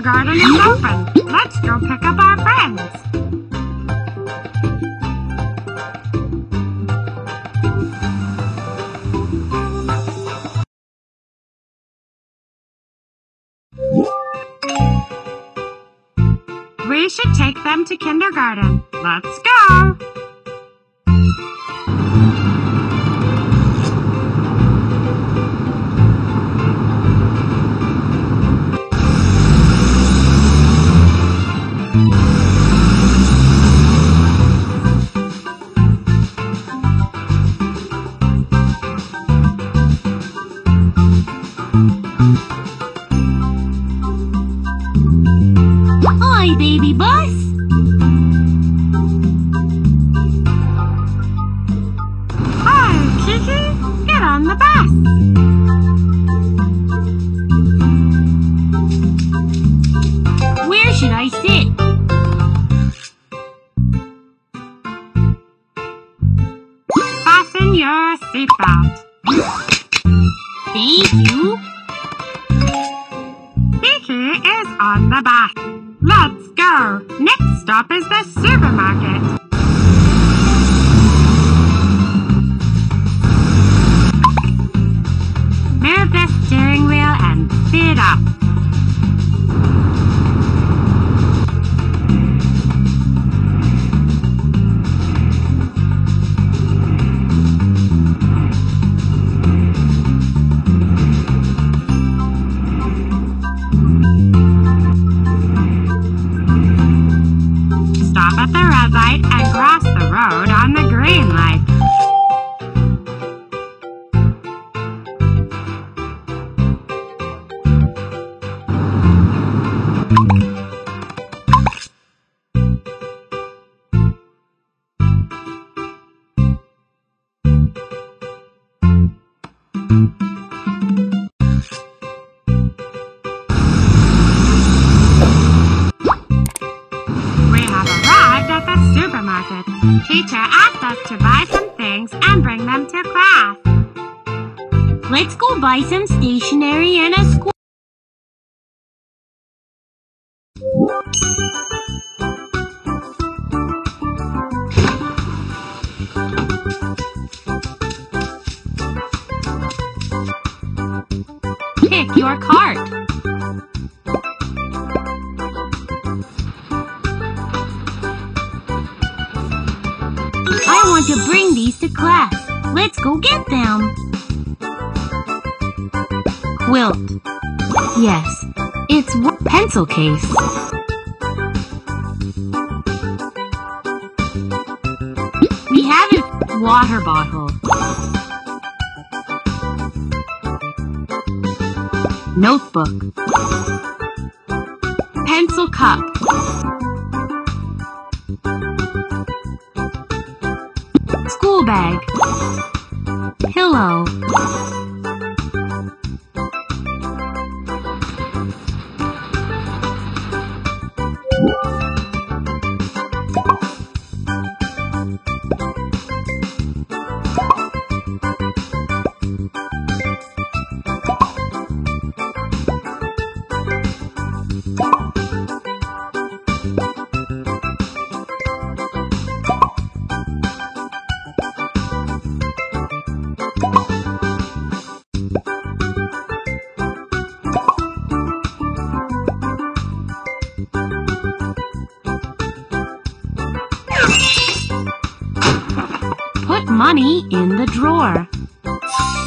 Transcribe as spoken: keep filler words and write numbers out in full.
Kindergarten is open. Let's go pick up our friends. We should take them to kindergarten. Let's go! Hi, baby bus. Hi, Kiki. Get on the bus. Where should I sit? Fasten your seatbelt. Thank you. Kiki is on the bus. Let's go. Next stop is the supermarket. Move the steering wheel and speed up. Stop at the red light and cross the road on the green light. We have arrived at the supermarket. Teacher asked us to buy some things and bring them to class. Let's go buy some stationery and a school. Pick your cart. I want to bring these to class. Let's go get them. Quilt. Yes, it's a pencil case. We have a water bottle. Notebook. Pencil cup. School bag. Pillow. Put money in the drawer.